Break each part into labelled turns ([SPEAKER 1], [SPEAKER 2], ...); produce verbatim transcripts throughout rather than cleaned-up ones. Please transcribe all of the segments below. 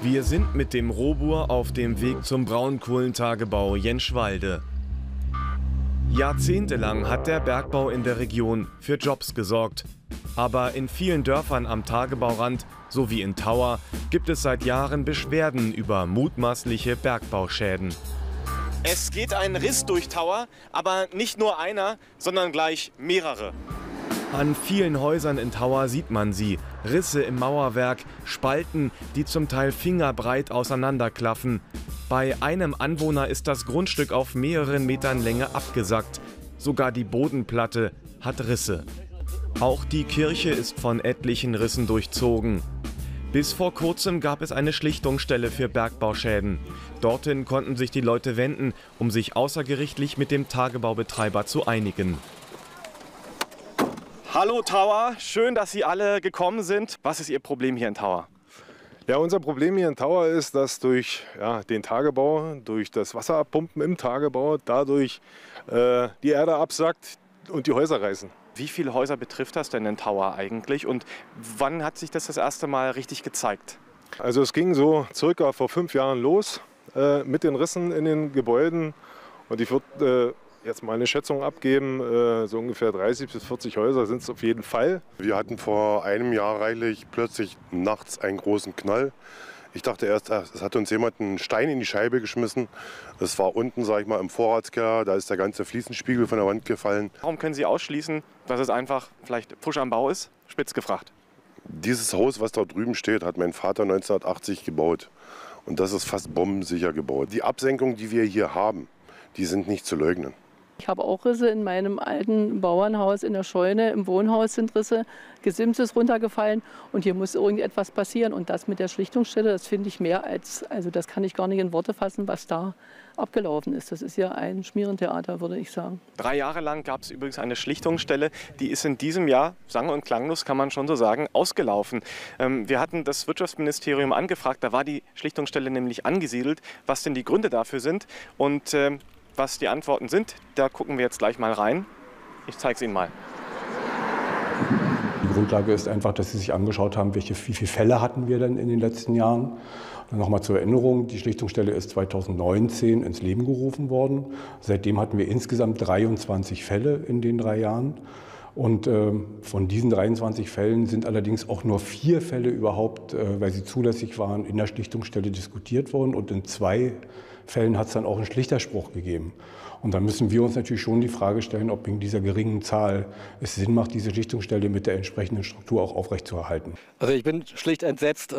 [SPEAKER 1] Wir sind mit dem Robur auf dem Weg zum Braunkohlentagebau Jänschwalde. Jahrzehntelang hat der Bergbau in der Region für Jobs gesorgt. Aber in vielen Dörfern am Tagebaurand, so wie in Tauer, gibt es seit Jahren Beschwerden über mutmaßliche Bergbauschäden.
[SPEAKER 2] Es geht ein Riss durch Tauer, aber nicht nur einer, sondern gleich mehrere.
[SPEAKER 1] An vielen Häusern in Tauer sieht man sie. Risse im Mauerwerk, Spalten, die zum Teil fingerbreit auseinanderklaffen. Bei einem Anwohner ist das Grundstück auf mehreren Metern Länge abgesackt. Sogar die Bodenplatte hat Risse. Auch die Kirche ist von etlichen Rissen durchzogen. Bis vor kurzem gab es eine Schlichtungsstelle für Bergbauschäden. Dorthin konnten sich die Leute wenden, um sich außergerichtlich mit dem Tagebaubetreiber zu einigen.
[SPEAKER 2] Hallo Tauer, schön, dass Sie alle gekommen sind. Was ist Ihr Problem hier in Tauer?
[SPEAKER 3] Ja, unser Problem hier in Tauer ist, dass durch ja, den Tagebau, durch das Wasserabpumpen im Tagebau, dadurch äh, die Erde absackt und die Häuser reißen.
[SPEAKER 2] Wie viele Häuser betrifft das denn in Tauer eigentlich und wann hat sich das das erste Mal richtig gezeigt?
[SPEAKER 3] Also es ging so circa vor fünf Jahren los äh, mit den Rissen in den Gebäuden und ich würde äh, jetzt mal eine Schätzung abgeben, äh, so ungefähr dreißig bis vierzig Häuser sind es auf jeden Fall.
[SPEAKER 4] Wir hatten vor einem Jahr reichlich plötzlich nachts einen großen Knall. Ich dachte erst, es hat uns jemand einen Stein in die Scheibe geschmissen. Es war unten, sag ich mal, im Vorratskeller, da ist der ganze Fliesenspiegel von der Wand gefallen.
[SPEAKER 2] Warum können Sie ausschließen, dass es einfach vielleicht Pfusch am Bau ist? Spitz gefragt.
[SPEAKER 4] Dieses Haus, was da drüben steht, hat mein Vater neunzehnhundertachtzig gebaut. Und das ist fast bombensicher gebaut. Die Absenkungen, die wir hier haben, die sind nicht zu leugnen.
[SPEAKER 5] Ich habe auch Risse in meinem alten Bauernhaus in der Scheune. Im Wohnhaus sind Risse, Gesims ist runtergefallen und hier muss irgendetwas passieren. Und das mit der Schlichtungsstelle, das finde ich mehr als, also das kann ich gar nicht in Worte fassen, was da abgelaufen ist. Das ist ja ein Schmierentheater, würde ich sagen.
[SPEAKER 2] Drei Jahre lang gab es übrigens eine Schlichtungsstelle, die ist in diesem Jahr, sang- und klanglos kann man schon so sagen, ausgelaufen. Ähm, wir hatten das Wirtschaftsministerium angefragt, da war die Schlichtungsstelle nämlich angesiedelt, was denn die Gründe dafür sind. Und ähm, was die Antworten sind, da gucken wir jetzt gleich mal rein. Ich zeige es Ihnen mal.
[SPEAKER 6] Die Grundlage ist einfach, dass Sie sich angeschaut haben, welche, wie viele Fälle hatten wir denn in den letzten Jahren. Und nochmal zur Erinnerung, die Schlichtungsstelle ist zweitausendneunzehn ins Leben gerufen worden. Seitdem hatten wir insgesamt dreiundzwanzig Fälle in den drei Jahren. Und äh, von diesen dreiundzwanzig Fällen sind allerdings auch nur vier Fälle überhaupt, äh, weil sie zulässig waren, in der Schlichtungsstelle diskutiert worden. Und in zwei Fällen hat es dann auch einen Schlichterspruch gegeben. Und da müssen wir uns natürlich schon die Frage stellen, ob in dieser geringen Zahl es Sinn macht, diese Schlichtungsstelle mit der entsprechenden Struktur auch aufrechtzuerhalten.
[SPEAKER 7] Also ich bin schlicht entsetzt.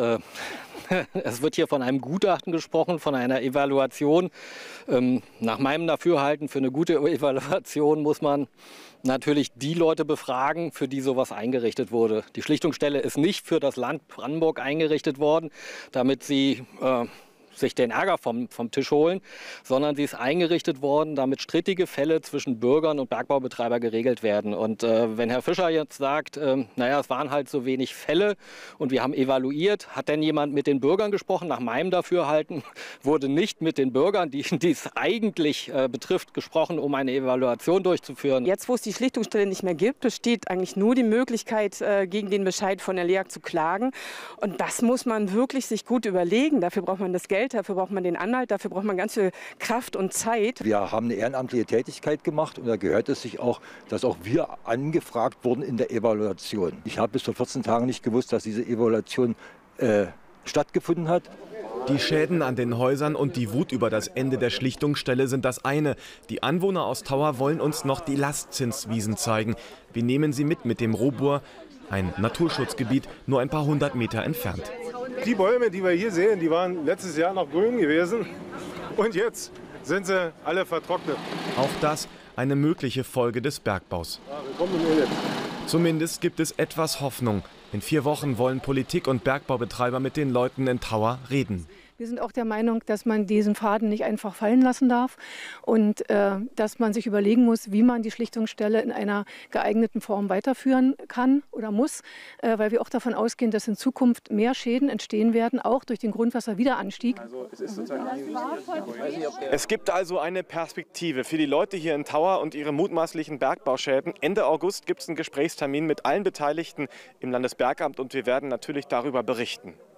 [SPEAKER 7] Es wird hier von einem Gutachten gesprochen, von einer Evaluation. Nach meinem Dafürhalten, für eine gute Evaluation muss man natürlich die Leute befragen, für die sowas eingerichtet wurde. Die Schlichtungsstelle ist nicht für das Land Brandenburg eingerichtet worden, damit sie äh, sich den Ärger vom, vom Tisch holen, sondern sie ist eingerichtet worden, damit strittige Fälle zwischen Bürgern und Bergbaubetreiber geregelt werden. Und äh, wenn Herr Fischer jetzt sagt, äh, naja, es waren halt so wenig Fälle und wir haben evaluiert, hat denn jemand mit den Bürgern gesprochen? Nach meinem Dafürhalten wurde nicht mit den Bürgern, die, die es eigentlich äh, betrifft, gesprochen, um eine Evaluation durchzuführen.
[SPEAKER 8] Jetzt, wo es die Schlichtungsstelle nicht mehr gibt, besteht eigentlich nur die Möglichkeit, äh, gegen den Bescheid von der L E A G zu klagen. Und das muss man wirklich sich gut überlegen. Dafür braucht man das Geld. Dafür braucht man den Anwalt, dafür braucht man ganz viel Kraft und Zeit.
[SPEAKER 9] Wir haben eine ehrenamtliche Tätigkeit gemacht und da gehört es sich auch, dass auch wir angefragt wurden in der Evaluation. Ich habe bis vor vierzehn Tagen nicht gewusst, dass diese Evaluation äh, stattgefunden hat.
[SPEAKER 1] Die Schäden an den Häusern und die Wut über das Ende der Schlichtungsstelle sind das eine. Die Anwohner aus Tauer wollen uns noch die Lastzinswiesen zeigen. Wir nehmen sie mit mit dem Robur, ein Naturschutzgebiet, nur ein paar hundert Meter entfernt.
[SPEAKER 3] Die Bäume, die wir hier sehen, die waren letztes Jahr noch grün gewesen und jetzt sind sie alle vertrocknet.
[SPEAKER 1] Auch das eine mögliche Folge des Bergbaus.
[SPEAKER 3] Ja, willkommen in Öl.
[SPEAKER 1] Zumindest gibt es etwas Hoffnung. In vier Wochen wollen Politik und Bergbaubetreiber mit den Leuten in Tauer reden.
[SPEAKER 10] Wir sind auch der Meinung, dass man diesen Faden nicht einfach fallen lassen darf und äh, dass man sich überlegen muss, wie man die Schlichtungsstelle in einer geeigneten Form weiterführen kann oder muss, äh, weil wir auch davon ausgehen, dass in Zukunft mehr Schäden entstehen werden, auch durch den Grundwasserwiederanstieg.
[SPEAKER 2] Also es, ist sozusagen es gibt also eine Perspektive für die Leute hier in Tauer und ihre mutmaßlichen Bergbauschäden. Ende August gibt es einen Gesprächstermin mit allen Beteiligten im Landesbergamt und wir werden natürlich darüber berichten.